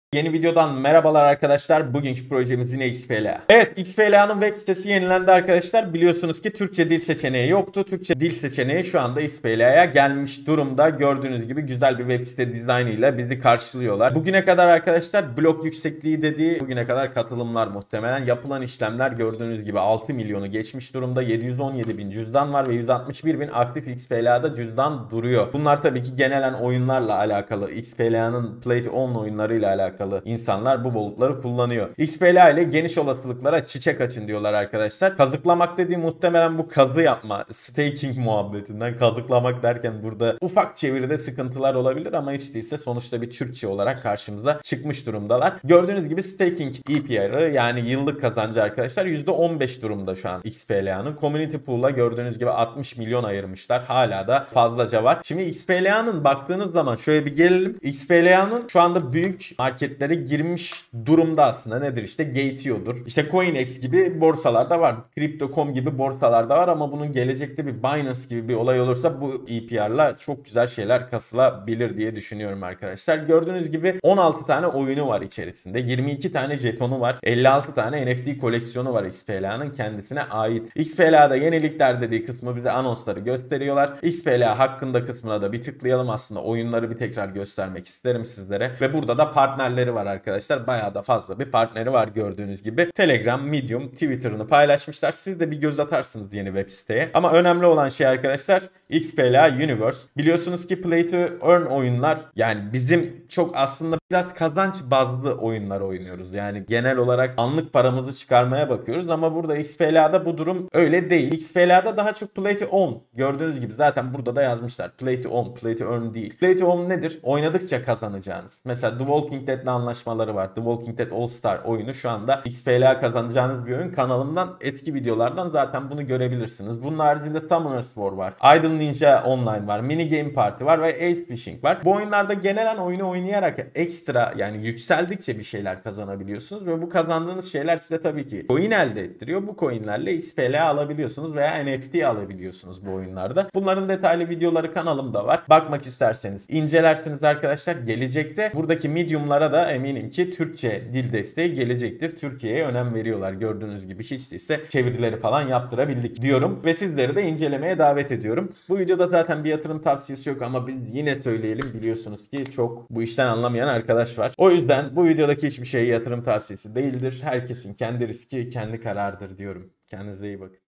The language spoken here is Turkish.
Yeni videodan merhabalar arkadaşlar. Bugünkü projemiz yine XPLA. Evet, XPLA'nın web sitesi yenilendi arkadaşlar. Biliyorsunuz ki Türkçe dil seçeneği yoktu. Türkçe dil seçeneği şu anda XPLA'ya gelmiş durumda. Gördüğünüz gibi güzel bir web site dizaynıyla bizi karşılıyorlar. Bugüne kadar arkadaşlar blok yüksekliği dediği bugüne kadar katılımlar muhtemelen yapılan işlemler gördüğünüz gibi 6 milyonu geçmiş durumda. 717 bin cüzdan var ve 161 bin aktif XPLA'da cüzdan duruyor. Bunlar tabii ki genelen oyunlarla alakalı. XPLA'nın Play to Earn oyunlarıyla alakalı. İnsanlar bu bulutları kullanıyor. XPLA ile geniş olasılıklara çiçek açın diyorlar arkadaşlar. Kazıklamak dediği muhtemelen bu kazı yapma, staking muhabbetinden. Kazıklamak derken burada ufak çeviride sıkıntılar olabilir ama hiç değilse sonuçta bir Türkçe olarak karşımıza çıkmış durumdalar. Gördüğünüz gibi staking APR'ı yani yıllık kazancı arkadaşlar %15 durumda şu an XPLA'nın. Community Pool'a gördüğünüz gibi 60 milyon ayırmışlar. Hala da fazlaca var. Şimdi XPLA'nın baktığınız zaman şöyle bir gelelim. XPLA'nın şu anda büyük marketlere girmiş durumda aslında. Nedir işte? Gateio'dur. İşte CoinEx gibi borsalarda var. Crypto.com gibi borsalarda var ama bunun gelecekte bir Binance gibi bir olay olursa bu APR'la çok güzel şeyler kasılabilir diye düşünüyorum arkadaşlar. Gördüğünüz gibi 16 tane oyunu var içerisinde. 22 tane jetonu var. 56 tane NFT koleksiyonu var XPLA'nın kendisine ait. XPLA'da yenilikler dediği kısmı bize anonsları gösteriyorlar. XPLA hakkında kısmına da bir tıklayalım aslında. Oyunları bir tekrar göstermek isterim sizlere. Ve burada da partnerleri var arkadaşlar. Bayağı da fazla bir partneri var gördüğünüz gibi. Telegram, Medium, Twitter'ını paylaşmışlar. Siz de bir göz atarsınız yeni web siteye. Ama önemli olan şey arkadaşlar XPLA Universe. Biliyorsunuz ki Play to Earn oyunlar yani bizim çok aslında biraz kazanç bazlı oyunlar oynuyoruz. Yani genel olarak anlık paramızı çıkarmaya bakıyoruz ama burada XPLA'da bu durum öyle değil. XPLA'da daha çok Play to Earn. Gördüğünüz gibi zaten burada da yazmışlar. Play to Earn, Play to Earn değil. Play to Earn nedir? Oynadıkça kazanacağınız. Mesela The Walking Dead'le anlaşmaları var. The Walking Dead All Star oyunu şu anda XPLA kazanacağınız bir oyun. Kanalımdan eski videolardan zaten bunu görebilirsiniz. Bunun haricinde Summoners War var. Idle Ninja Online var. Mini Game Party var ve Ace Fishing var. Bu oyunlarda genelen oyunu oynayarak ekstra yani yükseldikçe bir şeyler kazanabiliyorsunuz ve bu kazandığınız şeyler size tabii ki coin elde ettiriyor. Bu coinlerle XPLA alabiliyorsunuz veya NFT alabiliyorsunuz bu oyunlarda. Bunların detaylı videoları kanalımda var. Bakmak isterseniz incelersiniz arkadaşlar. Gelecekte buradaki Medium'lara da eminim ki Türkçe dil desteği gelecektir. Türkiye'ye önem veriyorlar. Gördüğünüz gibi hiç değilse çevirileri falan yaptırabildik diyorum ve sizleri de incelemeye davet ediyorum. Bu videoda zaten bir yatırım tavsiyesi yok ama biz yine söyleyelim, biliyorsunuz ki çok bu işten anlamayan arkadaş var. O yüzden bu videodaki hiçbir şey yatırım tavsiyesi değildir. Herkesin kendi riski, kendi kararıdır diyorum. Kendinize iyi bakın.